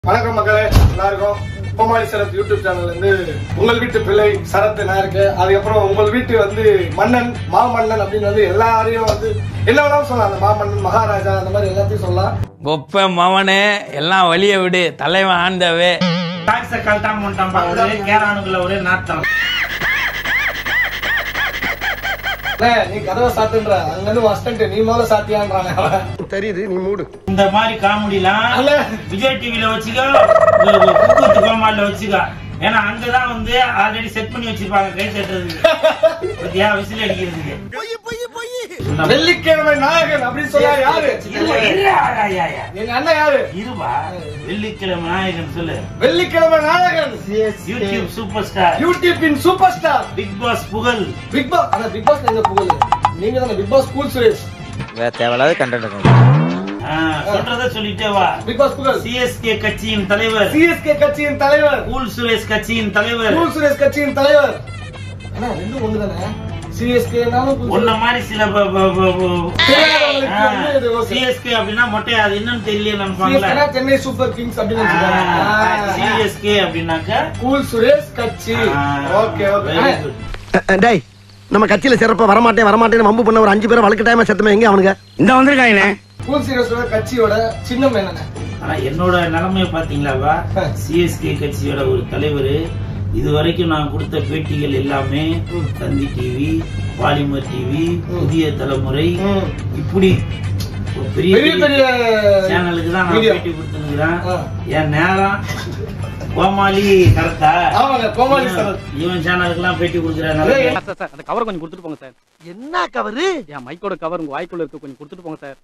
வணக்கம் மக்களே, எல்லாருக்கும் கோமாளி சரத் யூடியூப் சேனல்ல இருந்து உங்கள் வீட்டு பிள்ளை சரத் நான் இருக்கு. அதுக்கப்புறம் உங்கள் வீட்டு வந்து மன்னன் மாமன்னன் அப்படின்னு வந்து எல்லாரையும் வந்து என்ன வேணாலும் சொல்லலாம். அந்த மாமன்னன் மகாராஜா அந்த மாதிரி எல்லாத்தையும் சொல்லலாம். கொப்ப மவனே எல்லாம் வழிய விடு, தலைவன் ஆண்டவே. டாக்ஸ கல்டாம வந்துட்டான் பாக்குறது கேரானுக்குள்ள ஒரே நாட்டம். நீ கதவை சாத்துன்ற அங்க இருந்து அசிஸ்டன்ட் நீ முதல்ல சாத்தியான்றானே தெரியுது. நீ மூடு. இந்த மாதிரி காமெடிலாம் விஜய் டிவில வச்சுக்கோ, கோமாளில வச்சுக்கோ. ஏன்னா அங்கதான் வந்து ஆல்ரெடி செட் பண்ணி வச்சிருப்பாங்க கை தட்டுறதுக்கு, விசில் அடிக்கிறதுக்கு. வெள்ளிக்கிழமை நாயகன் அப்படின்னு சொல்ல யாரு? எங்க அண்ணன் யாரு? இருவா வெள்ளிக்கிழமை நாயகன் சொல்லு. வெள்ளிக்கிழமை நாயகன் யூடியூப் சூப்பர் ஸ்டார், யூடியூபின் super star big boss Pugazh. Big boss அந்த பிக் பாஸ் எங்க புகழ்? நீங்க தானே பிக் பாஸ் கூல் சுரேஷ். வேற தேவையில்லாத கண்டென்ட் சொல்றத சொல்லிட்டே வா. பிக் பாஸ் புகழ் சிஎஸ்கே கட்சியின் தலைவர், சிஎஸ்கே கட்சியின் தலைவர், கூல் சுரேஷ் கட்சியின் தலைவர், கூல் சுரேஷ் கட்சியின் தலைவர். அண்ணா ரெண்டும் ஒண்ணு தானே? சிஎஸ்கே ஒன்ன மாதிரி சில சிஎஸ்கே அப்படின்னா மொட்டை அது என்னன்னு தெரியல நம்ம. சென்னை சூப்பர் கிங்ஸ் அப்படின்னு சிஎஸ்கே அப்படின்னாக்க கூல் சுரேஷ் கட்சி. Okay okay. டேய், நம்ம கட்சியில சிறப்பா வரமாட்டேன்னு வம்பு பண்ண ஒரு 5 பேரை வழக்கு டைமா செத்துமே எங்க அவனுங்க இந்த வந்திருக்காங்க. கூல் சுரேஷ் கட்சியோட சின்னம் என்னங்க? ஆனா என்னோட நிலைமைய பாத்தீங்களாவா, சிஎஸ்கே கட்சியோட ஒரு தலைவர் இதுவரைக்கும் நான் கொடுத்த பேட்டிகள் எல்லாமே தந்தி டிவி, பாலிமர் டிவி, புதிய தலைமுறை, இப்படி பெரிய பெரிய சேனலுக்கு தான் நான் பேட்டி கொடுத்துருக்கிறேன். என் நேரம் கோமாளி கரெக்டா? கோமாளி சரத் இவன் சேனலுக்கு எல்லாம் பேட்டி கொடுக்குறேன். அந்த கவர் கொஞ்சம் கொடுத்துட்டு போங்க சார். என்ன கவரு? என் மைக்கோட கவர் உங்க வாய்க்குள்ள இருக்கு, கொஞ்சம் கொடுத்துட்டு போங்க சார்.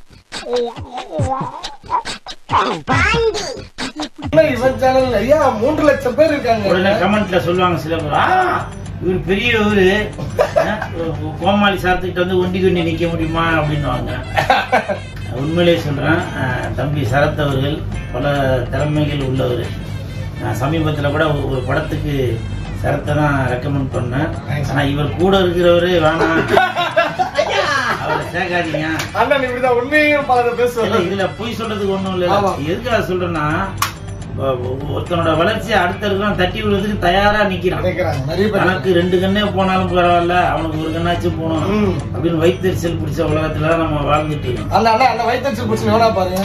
இவன் சேனல் நிறைய 3 லட்சம் பேர் இருக்காங்க. உடனே கமெண்ட்ல சொல்லுவாங்க சில பேர், இவர் பெரிய ஊரு கோமாளி சரத்துக்கிட்ட வந்து ஒண்டி கொண்டி நிக்க முடியுமா அப்படின்னுவாங்க. உண்மையிலே சொல்றேன், தம்பி சரத் அவர்கள் பல திறமைகள் உள்ளவர். நான் சமீபத்துல கூட ஒரு படத்துக்கு சரத்தை தான் ரெக்கமெண்ட் பண்ணேன். ஆனா இவர் கூட இருக்கிறவரு வேணாம், அவரை சேர்க்காதீங்க. இதுல பொய் சொல்றதுக்கு ஒண்ணும் இல்ல. எதுக்காக சொல்றேன்னா, ஒருத்தனோட வளர்ச்சி அடுத்த இருக்கிறான் தட்டி விடுறதுக்கு தயாரா நிக்கிறான். எனக்கு 2 கண்ணே போனாலும் பரவாயில்ல, அவனுக்கு ஒரு கண்ணாச்சும் போனோம் அப்படின்னு வைத்தறிச்சல் பிடிச்ச உலகத்துல நம்ம வாழ்ந்துட்டு இருக்கோம். அந்த வைத்தறிச்சல் பிடிச்ச பாருங்க.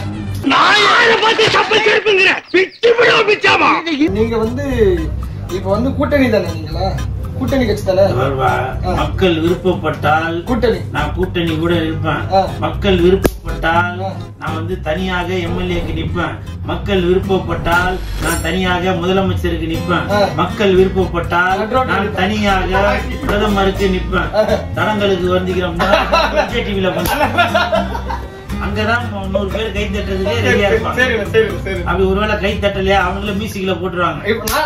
நீங்க வந்து இப்ப வந்து கூட்டணி தானே? நீங்களா கூட்டணி கட்சி தானே? மக்கள் விருப்பப்பட்டால் கூட்டணி, நான் கூட்டணி கூட இருப்பேன். மக்கள் விருப்பப்பட்டால் நான் வந்து தனியாக எம்எல்ஏக்கு நிற்பேன். மக்கள் விருப்பப்பட்டால் நான் தனியாக முதலமைச்சருக்கு நிற்பேன். மக்கள் விருப்பப்பட்டால் நான் தனியாக பிரதமருக்கு நிற்பேன். தடங்களுக்கு வந்திக்கிறோம்னா டிவில அங்கதான் 100 பேர் கை தட்டுறதுக்கே ரெடியா இருப்பாங்க. அப்படி ஒருவேளை கை தட்டலையா அவங்கள மியூசிக்ல போட்டுருவாங்க.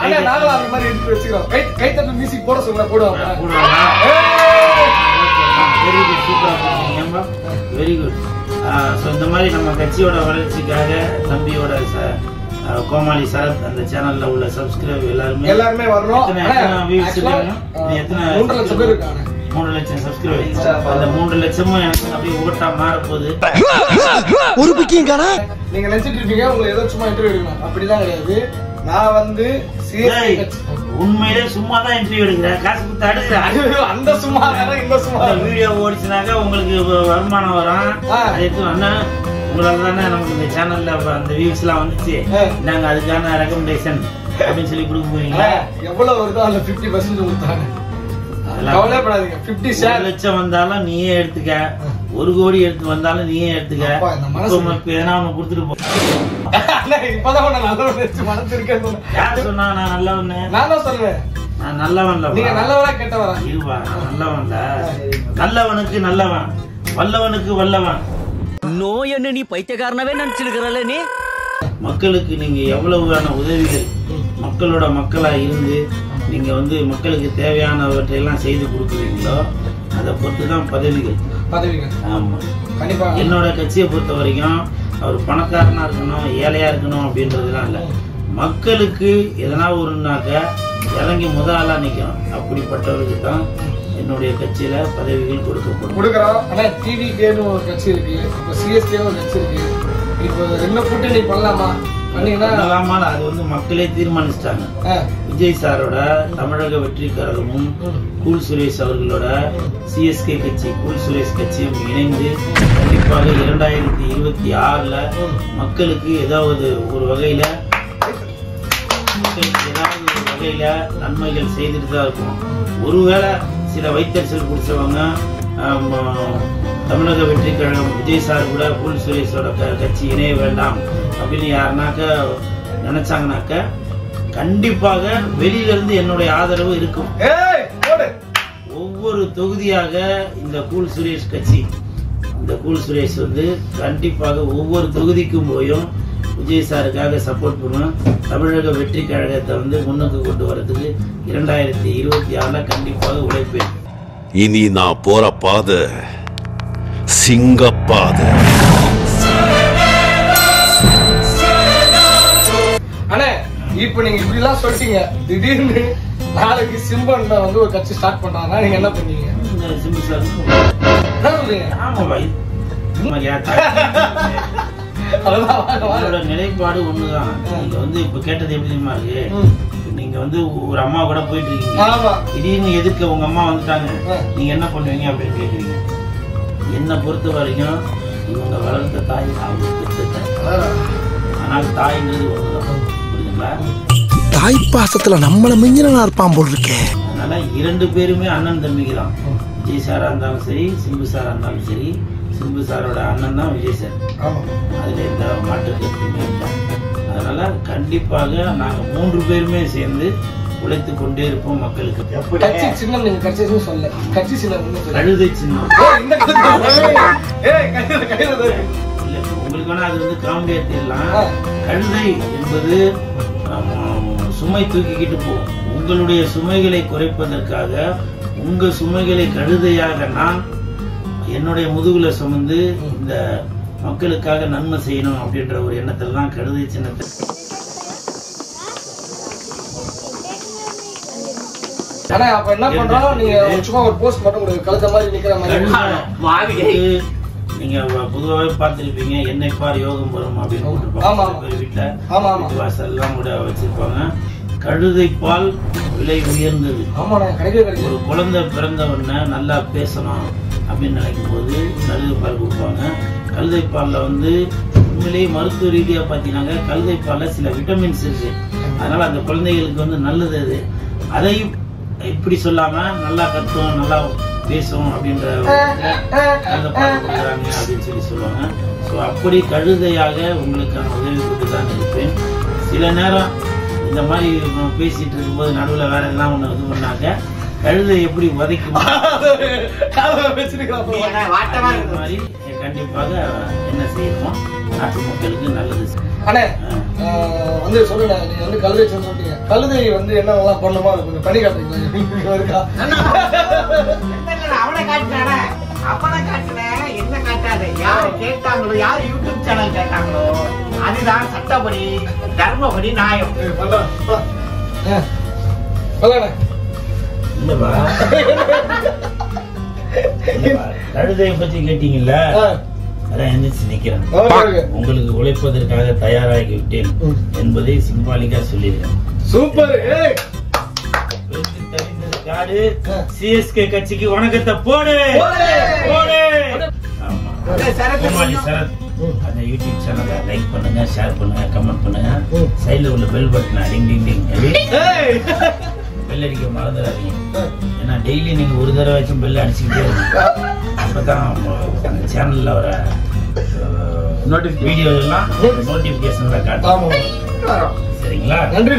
வெரி குட், சூப்பரா போட்டீங்க, வெரி குட். இந்த மாதிரி நம்ம கட்சியோட வளர்ச்சிக்காக தம்பியோட கோமாளி சரத் அந்த சேனல்ல உள்ள சப்ஸ்கிரைப் எல்லாருமே வரணும். எத்தனை 3 லட்சம் பேர் இருக்காங்க. 3 லட்சம் சப்ஸ்கிரைபர். அந்த 3 லட்சமும் எனக்கு அப்படியே ஓட்டா மாற போகுது. ஒரு பிக்கிங்கானா? நீங்க நினைச்சிட்டு இருப்பீங்க உங்களை ஏதோ சும்மா இன்டர்வியூ எடுக்கணும், அப்படிலாம் கிடையாது. நான் வந்து உண்மையிலே சும்மா தான் இன்டர்வியூ எடுக்கிறேன், காசு கொடுத்து அடுக்கிறேன். அந்த சும்மா இந்த சும்மா வீடியோ ஓடிச்சுனாக்கா உங்களுக்கு வருமானம் வரும். அது அண்ணா உங்களால தானே நமக்கு இந்த சேனல்ல அந்த வியூஸ் எல்லாம் வந்துச்சு, நாங்க அதுக்கான ரெக்கமெண்டேஷன் அப்படின்னு சொல்லி கொடுக்க போறீங்களா? எவ்வளவு வருதோ அதுல 50% கொடுத்தாங்க. கவலைப்படாதீங்க. 50 லட்சம் வந்தாலும் நீயே எடுத்துக்க, 1 கோடி எடுத்து வந்தாலும் நீயே எடுத்துக்க. எதனா ஒண்ணு கொடுத்துட்டு போ. இப்பதான் நல்லவன் மனசு இருக்கேன். யாரு சொன்னா நான் நல்லவன்னு? நான் தான் சொல்லுவேன். நான் நல்லவன்ல. நீங்க நல்லவரா கெட்டவரா? இருவா, நல்லவன்ல. நல்லவனுக்கு நல்லவன், வல்லவனுக்கு வல்லவன். நோய் என்ன நீ பைத்தியக்காரனவே நினைச்சிருக்கிறல்ல நீ? மக்களுக்கு நீங்க எவ்வளவு உதவிகள் மக்களோட மக்களா இருந்து நீங்க வந்து மக்களுக்கு தேவையானவற்றை எல்லாம் செய்து கொடுக்குறீங்களோ அதை பொறுத்து தான் பதவிகள். ஆமா, கண்டிப்பா. என்னோட கட்சியை பொறுத்த வரைக்கும் அவர் பணக்காரனா இருக்கணும், ஏழையா இருக்கணும் அப்படின்றதுலாம் இல்ல. மக்களுக்கு எதனா ஒருனாக்க இறங்கி முதலா நிக்கணும். அப்படிப்பட்டவருக்கு தான் என்னுடைய கட்சியில பதவிகள் கொடுக்கிறோம். ஆனா டிவிகேன்னு ஒரு கட்சி இருக்கு, இப்ப சிஎஸ்கே ஒரு கட்சி இருக்கு. இப்போ என்ன கூட்டணி பண்ணலாமா? பண்ணலாமா அது வந்து மக்களே தீர்மானிச்சிட்டாங்க. விஜய் சாரோட தமிழக வெற்றி கழகமும் கூல் சுரேஷ் அவர்களோட சிஎஸ்கே கட்சி கூல் சுரேஷ் கட்சியும் இணைந்து கண்டிப்பாக 2026ல மக்களுக்கு ஏதாவது ஒரு வகையில நன்மைகள் செய்துட்டு தான் இருக்கும். ஒருவேளை சில வைத்தறிச்சல் பிடிச்சவங்க தமிழக வெற்றி கழகம் விஜய் சார் கூட கூல் சுரேஷோட கட்சி இணைய வேண்டாம் அப்படின்னு யாருனாக்க நினைச்சாங்கனாக்க கண்டிப்பாக வெளியில இருந்து என்னுடைய ஆதரவு இருக்கும். ஒவ்வொரு தொகுதியாக இந்த கூல் சுரேஷ் கட்சி இந்த கூல் சுரேஷ் வந்து கண்டிப்பாக ஒவ்வொரு தொகுதிக்கும் போயும் விஜய் சாருக்காக சப்போர்ட் பண்ணுவேன். தமிழக வெற்றி கழகத்தை வந்து முன்னுக்கு கொண்டு வரதுக்கு 2026ல கண்டிப்பாக உழைப்பேன். இனி நான் போற பாதை சிங்கப்பாதை. அண்ணே இப்ப நீங்க இப்படி எல்லாம் சொல்லிட்டீங்க, திடீர்னு நாளைக்கு சிம்பன் வந்து ஒரு கட்சி ஸ்டார்ட் பண்றாங்கன்னா நீங்க என்ன பண்ணுவீங்க? சிம்பு சார் அதோட நிலைப்பாடு ஒண்ணுதான். நீங்க வந்து இப்ப கேட்டது எப்படி தெரியுமா இருக்கு? நீங்க வந்து ஒரு அம்மா கூட போயிட்டு இருக்கீங்க, திடீர்னு எதுக்கு உங்க அம்மா வந்துட்டாங்க, நீங்க என்ன பண்ணுவீங்க அப்படின்னு கேக்குறீங்க. என்ன பொறுத்த வரைக்கும் இவங்க வளர்த்த தாய் அவங்க, ஆனால் தாய்ன்றது ஒண்ணுதான். புரியுதுங்களா? தாய் பாசத்துல நம்மள மிஞ்சினா இருப்பான் போல் இருக்கே. அதனால 2 பேருமே அண்ணன் தம்பிக்கு தான். விஜய் சாரா இருந்தாலும் சரி, சிம்பு சாரா இருந்தாலும் சரி, சிம்பு சாரோட அண்ணன் தான் விஜய் சார். அதுல எந்த மாற்று கருத்துமே இல்லை. அதனால கண்டிப்பாக நாங்க 3 பேருமே சேர்ந்து உழைத்து கொண்டே இருப்போம் மக்களுக்கு. கட்சி சின்னம் நீங்க கட்சி சொல்ல, கட்சி சின்னம் கழுதை சின்னம் இல்ல, உங்களுக்கு வேணா அது வந்து காமெடியா தெரியலாம். கழுதை என்பது சுமை தூக்கிக்கிட்டு போகும். உங்களுடைய சுமைகளை குறைப்பதற்காக உங்க சுமைகளை கழுதையாக நான் என்னுடைய முதுகுல சுமந்து இந்த மக்களுக்காக நன்மை செய்யணும் அப்படின்ற ஒரு எண்ணத்துல தான் கழுதை சின்னத்தை. ஆனா அப்ப என்ன பண்றோம், நீங்க சும்மா ஒரு போஸ்ட் மட்டும் கொடுங்க, கழுத மாதிரி நிக்கிற மாதிரி. நீங்க பொதுவாகவே பார்த்திருப்பீங்க, என்னை பார் யோகம் வரும் அப்படின்னு போட்டிருப்பாங்க வீட்டுல, வாசல் எல்லாம் கூட வச்சிருப்பாங்க. கழுதை பால் விலை உயர்ந்தது. ஒரு குழந்தை பிறந்த உடனே நல்லா பேசணும் அப்படின்னு நினைக்கும் போது கழுதை பால் கொடுப்பாங்க. கழுதை பால்ல வந்து உண்மையிலேயே மருத்துவ ரீதியா பாத்தீங்கன்னா கழுதை பால்ல சில விட்டமின்ஸ் இருக்கு. அதனால அந்த குழந்தைகளுக்கு வந்து நல்லது. அது அதையும் இப்படி சொல்லாம நல்லா கத்தும் நல்லா பேசும் அப்படின்ற கழுதை பால் கொடுக்குறாங்க அப்படின்னு சொல்லுவாங்க. ஸோ அப்படி கழுதையாக உங்களுக்கான உதவி கொண்டு தான் இருப்பேன். சில நேரம் இந்த மாதிரி பேசிட்டு இருக்கும்போது நடுவில் வேற எல்லாம் ஒண்ணு இது பண்ணாங்க, கழுதை எப்படி உதைக்கும் மாதிரி கண்டிப்பாக என்ன செய்யணும், நாட்டு மக்களுக்கு நல்லது. அண்ணே வந்து சொல்லுங்க, நீங்க வந்து கழுதை சொல்லிட்டீங்க, கழுதை வந்து என்னென்னலாம் பண்ணுமோ அதை கொஞ்சம் பண்ணி காட்டுறீங்களா? அவனை காட்டினானே அப்பனை காட்டினேன், என்ன காட்டாது. யாரு கேட்டாங்களோ, யாரு யூடியூப் சேனல் கேட்டாங்களோ அதுதான் சட்டப்படி தர்மப்படி நியாயம். கழுதையை பத்தி கேட்டீங்கல்ல, அதான் எந்திரிச்சு நிக்கிறேன். உங்களுக்கு உழைப்பதற்காக தயாராகி விட்டேன் என்பதை சிம்பாலிக்கா சொல்லியிருக்கேன். சூப்பர். சிஎஸ்கே கட்சிக்கு வணக்கத்தை போடு போடு. கோமாளி சரத் அந்த யூடியூப் சேனலை லைக் பண்ணுங்க, ஷேர் பண்ணுங்க, கமெண்ட் பண்ணுங்க. சைடுல உள்ள பெல் பட்டனை டிங் டிங் டிங் பெல் அடிக்க மறந்துடாதீங்க. ஏன்னா டெய்லி நீங்க ஒரு தடவைச்சும் பெல் அடிச்சுக்கிட்டே இருக்கீங்க. அப்பதான் அந்த சேனல்ல வர வீடியோ எல்லாம் நோட்டிபிகேஷன்ல காட்டும். சரிங்களா? நன்றி.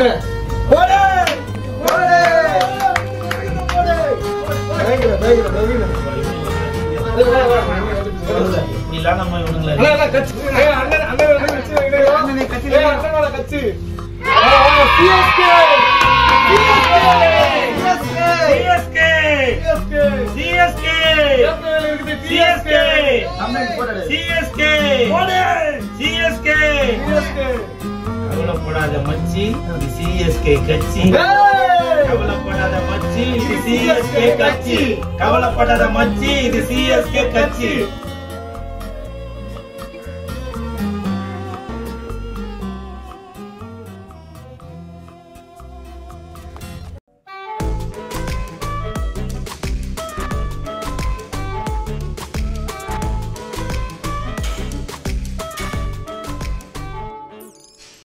கவலைப்படாத மச்சி, சிஎஸ்கே கட்சி. கவலைப்படாத மச்சி, இது சிஎஸ்கே கட்சி. கவலைப்படாத மச்சி, இது சிஎஸ்கே கட்சி.